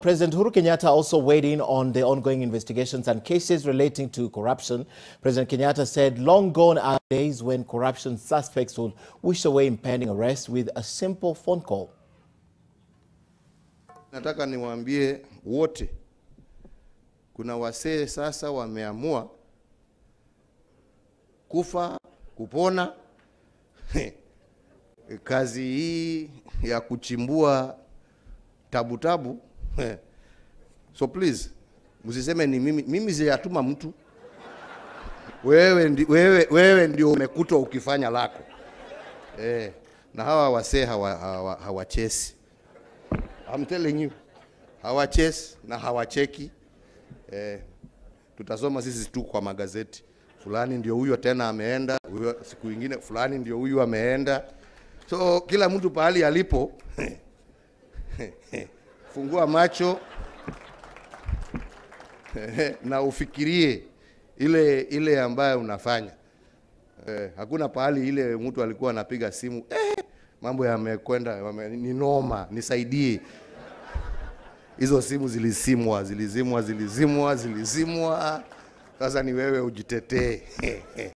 President Uhuru Kenyatta also weighed in on the ongoing investigations and cases relating to corruption. President Kenyatta said long gone are days when corruption suspects would wish away impending arrest with a simple phone call. Nataka niwaambie wote, kuna wasee sasa wameamua kufa kupona. Kazi hii ya kuchimbua tabu. So please, msiseme ni mimi sijatuma mtu. Wewe ndio umekuta ukifanya lako. Na hawa wasee hawachesi. I'm telling you. Hawachesi na hawacheki. Tutasoma sisi tu kwa magazeti. Fulani ndio huyo tena ameenda, huyo siku nyingine fulani ndio huyo ameenda. So kila mtu pahali alipo fungua macho na ufikirie ile ambayo unafanya. Hakuna pahali ile mtu alikuwa anapiga simu, mambo yamekwenda, ni noma, nisaidie. Hizo simu zilizimwa. Sasa ni wewe ujitetee.